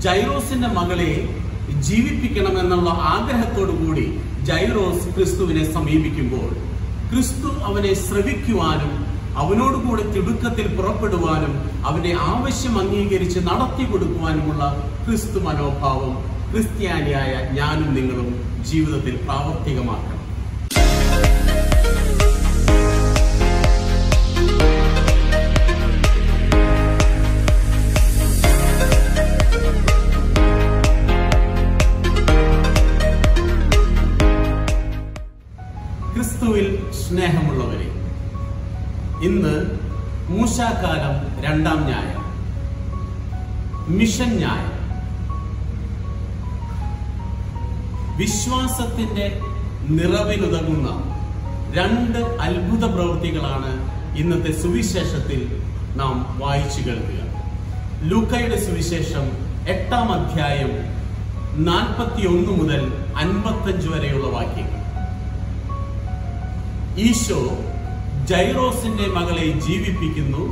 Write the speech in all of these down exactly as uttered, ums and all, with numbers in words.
ജൈറോസിന്റെ മകളെ ജീവിപ്പിക്കണമെന്നുള്ള ആഗ്രഹത്തോടു കൂടി ജൈറോസ് ക്രിസ്തുവിനെ സമീപിക്കുമ്പോൾ ക്രിസ്തു അവനെ ശ്രവിക്കുവാനും അവനോടുകൂടെ തിടുക്കത്തിൽ പുറപ്പെടുവാനും അവന്റെ ആവശ്യം അംഗീകരിച്ച് നടത്തി കൊടുക്കുവാനുമുള്ള ക്രിസ്തു മനോഭാവം ക്രിസ്ത്യാനിയായ ഞാനും നിങ്ങളും ജീവിതത്തിൽ പ്രാവർത്തികമാക്കണം. ക്രിസ്തുവിൽ സ്നേഹമുള്ളവരെ, ഇന്ന് മൂശാകാലം രണ്ടാം ന്യായം, മിഷൻ ന്യായം. വിശ്വാസത്തിന്റെ നിറവിനുതകുന്ന രണ്ട് അത്ഭുത പ്രവൃത്തികളാണ് ഇന്നത്തെ സുവിശേഷത്തിൽ നാം വായിച്ചു കേൾക്കുക. ലൂക്കയുടെ സുവിശേഷം എട്ടാം അധ്യായം നാൽപ്പത്തി ഒന്ന് മുതൽ അൻപത്തഞ്ച് വരെയുള്ള വാക്യങ്ങൾ. ഈശോ ജൈറോസിന്റെ മകളെ ജീവിപ്പിക്കുന്നു.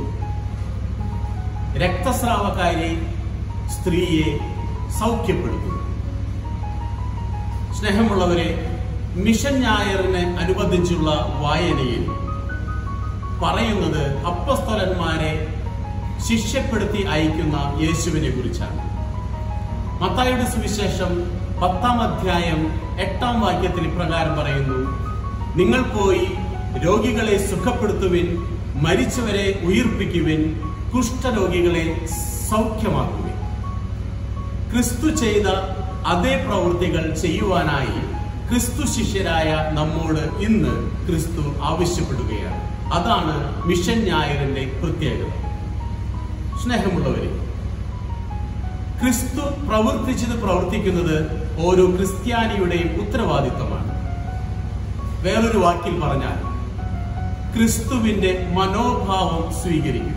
രക്തസ്രാവക്കാരി സ്ത്രീയെ സൗഖ്യപ്പെടുത്തുന്നു. സ്നേഹമുള്ളവരെ, മിഷൻ ഞായറിന് അനുബന്ധിച്ചുള്ള വായനയിൽ പറയുന്നത് അപ്പോസ്തലന്മാരെ ശിഷ്യപ്പെടുത്തി അയക്കുന്ന യേശുവിനെ കുറിച്ചാണ്. മത്തായിയുടെ സുവിശേഷം പത്താം അധ്യായം എട്ടാം വാക്യത്തിൽ ഇപ്രകാരം പറയുന്നു: നിങ്ങൾ പോയി രോഗികളെ സുഖപ്പെടുത്തുവിൻ, മരിച്ചവരെ ഉയിർപ്പിക്കുവിൻ, കുഷ്ഠരോഗികളെ സൗഖ്യമാക്കുവിൻ. ക്രിസ്തു ചെയ്ത അതേ പ്രവൃത്തികൾ ചെയ്യുവാനായി ക്രിസ്തു ശിഷ്യരായ നമ്മോട് ഇന്ന് ക്രിസ്തു ആവശ്യപ്പെടുകയാണ്. അതാണ് മിഷൻ ഞായറിന്റെ പ്രത്യേകത. സ്നേഹമുള്ളവരെ, ക്രിസ്തു പ്രവർത്തിച്ചത് പ്രവർത്തിക്കുന്നത് ഓരോ ക്രിസ്ത്യാനിയുടെയും ഉത്തരവാദിത്തമാണ്. വേറൊരു വാക്കിൽ പറഞ്ഞാൽ ക്രിസ്തുവിന്റെ മനോഭാവം സ്വീകരിക്കുക.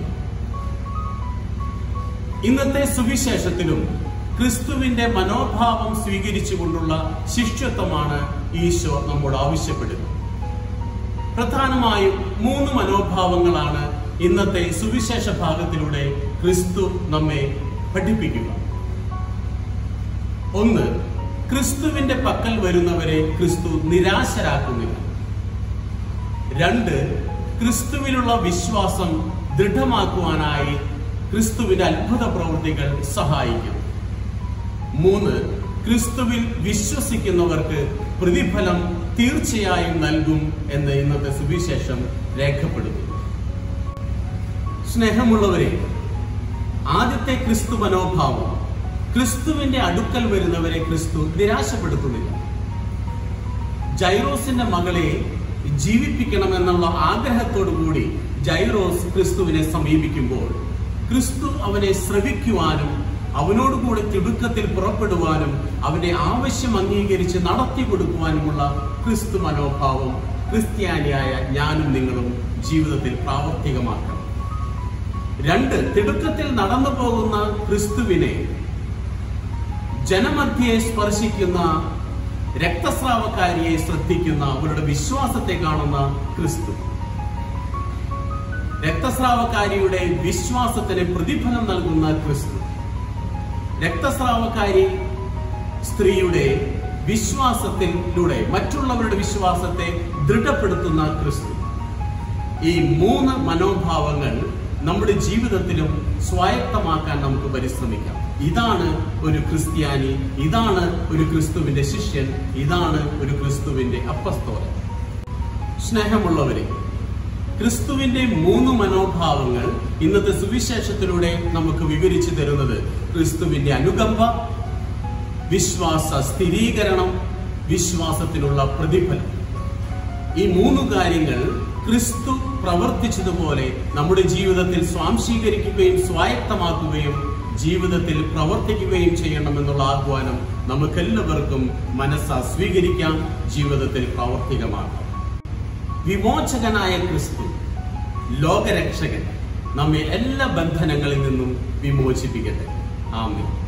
ഇന്നത്തെ സുവിശേഷത്തിലും ക്രിസ്തുവിന്റെ മനോഭാവം സ്വീകരിച്ചുകൊണ്ടുള്ള ശിഷ്യത്വമാണ് ഈശോ നമ്മോട് ആവശ്യപ്പെടുന്നത്. പ്രധാനമായും മൂന്ന് മനോഭാവങ്ങളാണ് ഇന്നത്തെ സുവിശേഷ ഭാഗത്തിലൂടെ ക്രിസ്തു നമ്മെ പഠിപ്പിക്കുക. ഒന്ന്, ക്രിസ്തുവിന്റെ പക്കൽ വരുന്നവരെ ക്രിസ്തു നിരാശരാക്കുന്നില്ല. രണ്ട്, ക്രിസ്തുവിലുള്ള വിശ്വാസം ദൃഢമാക്കുവാനായി ക്രിസ്തുവിന്റെ അത്ഭുത പ്രവൃത്തികൾ സഹായിക്കും. മൂന്ന്, ക്രിസ്തുവിൽ വിശ്വസിക്കുന്നവർക്ക് പ്രതിഫലം തീർച്ചയായും നൽകും എന്ന് ഇന്നത്തെ സുവിശേഷം രേഖപ്പെടുത്തുന്നു. സ്നേഹമുള്ളവരെ, ആദ്യത്തെ ക്രിസ്തു മനോഭാവം ക്രിസ്തുവിന്റെ അടുക്കൽ വരുന്നവരെ ക്രിസ്തു നിരാശപ്പെടുത്തുന്നില്ല. ജൈറോസിന്റെ മകളെ ജീവിപ്പിക്കണമെന്നുള്ള ആഗ്രഹത്തോടു കൂടി ജൈറോസ് ക്രിസ്തുവിനെ സമീപിക്കുമ്പോൾ ക്രിസ്തു അവനെ ശ്രവിക്കുവാനും അവനോടുകൂടി തിടുക്കത്തിൽ പുറപ്പെടുവാനും അവന്റെ ആവശ്യം അംഗീകരിച്ച് നടത്തി കൊടുക്കുവാനുമുള്ള ക്രിസ്തു മനോഭാവം ക്രിസ്ത്യാനിയായ ഞാനും നിങ്ങളും ജീവിതത്തിൽ പ്രാവർത്തികമാക്കണം. രണ്ട്, തിടുക്കത്തിൽ നടന്നു പോകുന്ന ക്രിസ്തുവിനെ ജനമധ്യയെ സ്പർശിക്കുന്ന രക്തസ്രാവക്കാരിയെ ശ്രദ്ധിക്കുന്ന അവരുടെ വിശ്വാസത്തെ കാണുന്ന ക്രിസ്തു. രക്തസ്രാവക്കാരിയുടെ വിശ്വാസത്തിന് പ്രതിഫലം നൽകുന്ന ക്രിസ്തു. രക്തസ്രാവക്കാരി സ്ത്രീയുടെ വിശ്വാസത്തിലൂടെ മറ്റുള്ളവരുടെ വിശ്വാസത്തെ ദൃഢപ്പെടുത്തുന്ന ക്രിസ്തു. ഈ മൂന്ന് മനോഭാവങ്ങൾ നമ്മുടെ ജീവിതത്തിലും സ്വായത്തമാക്കാൻ നമുക്ക് പരിശ്രമിക്കാം. ഇതാണ് ഒരു ക്രിസ്ത്യാനി, ഇതാണ് ഒരു ക്രിസ്തുവിന്റെ ശിഷ്യൻ, ഇതാണ് ഒരു ക്രിസ്തുവിന്റെ അപ്പസ്തോലൻ. സ്നേഹമുള്ളവരെ, ക്രിസ്തുവിന്റെ മൂന്ന് മനോഭാവങ്ങൾ ഇന്നത്തെ സുവിശേഷത്തിലൂടെ നമുക്ക് വിവരിച്ചു തരുന്നത് ക്രിസ്തുവിന്റെ അനുകമ്പ, വിശ്വാസ സ്ഥിരീകരണം, വിശ്വാസത്തിനുള്ള പ്രതിഫലം. ഈ മൂന്ന് കാര്യങ്ങൾ ക്രിസ്തു പ്രവർത്തിച്ചതുപോലെ നമ്മുടെ ജീവിതത്തിൽ സ്വാംശീകരിക്കുകയും സ്വായത്തമാക്കുകയും ജീവിതത്തിൽ പ്രവർത്തിക്കുകയും ചെയ്യണമെന്നുള്ള ആഹ്വാനം നമുക്കെല്ലാവർക്കും മനസ്സാ സ്വീകരിക്കാം, ജീവിതത്തിൽ പ്രാവർത്തികമാക്കാം. വിമോചകനായ ക്രിസ്തു, ലോകരക്ഷകൻ, നമ്മെ എല്ലാ ബന്ധനങ്ങളിൽ നിന്നും വിമോചിപ്പിക്കട്ടെ. ആമേൻ.